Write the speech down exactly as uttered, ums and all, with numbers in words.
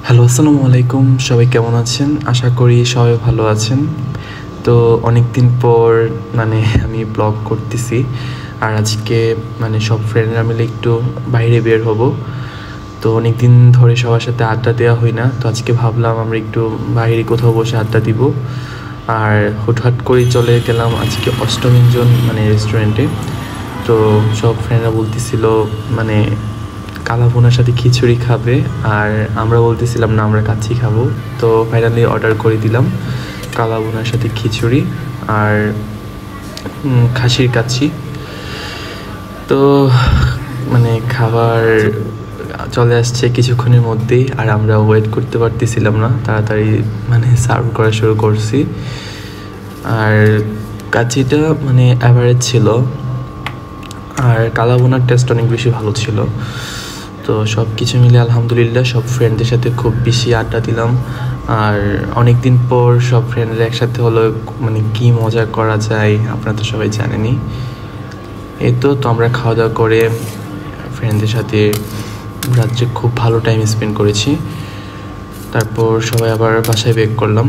Hello, আসসালামু আলাইকুম। সবাই কেমন আছেন? আশা করি সবাই ভালো আছেন। তো অনেক দিন পর মানে আমি ব্লগ করতেছি। আর আজকে মানে সব ফ্রেন্ডরা মিলে একটু বাইরে বের হব। তো অনেক দিন ধরে সবার সাথে আড্ডা দেওয়া হয় না। তো আজকে ভাবলাম আমরা একটু বাইরে কোথাও বসে আড্ডা দিব। আর হুটহাট করেই চলে গেলাম আজকে অষ্টমীঞ্জন মানে রেস্টুরেন্টে। তো সব ফ্রেন্ডরা বলতেছিল মানে কালা ভুনার সাথে খিচুড়ি খাবে, আর আমরা বলতেছিলাম না আমরা কাচ্চি খাবো। তো ফাইনালি অর্ডার করে দিলাম কালা ভুনার সাথে খিচুড়ি আর উম, খাসির কাচ্চি। তো মানে খাবার চলে আসছে কিছুক্ষণের মধ্যেই, আর আমরা ওয়েট করতে পারতেছিলাম না, তাড়াতাড়ি মানে সার্ভ করা শুরু করছি। আর কাচ্চিটা মানে অ্যাভারেজ ছিল, আর কালা ভুনার টেস্ট অনেক বেশি ভালো ছিল। তো সব কিছু মিলে আলহামদুলিল্লাহ সব ফ্রেন্ডদের সাথে খুব বেশি আড্ডা দিলাম। আর অনেক দিন পর সব ফ্রেন্ডরা একসাথে হলো, মানে কী মজা করা যায় আপনারা তো সবাই জানেনই। এই তো তো আমরা খাওয়া দাওয়া করে ফ্রেন্ডদের সাথে রাত্রে খুব ভালো টাইম স্পেন্ড করেছি। তারপর সবাই আবার বাসায় ব্যাক করলাম।